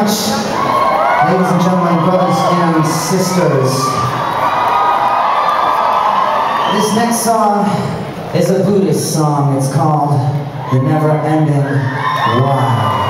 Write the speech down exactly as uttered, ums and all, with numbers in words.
much, ladies and gentlemen, brothers and sisters. This next song is a Buddhist song. It's called The Never Ending Why.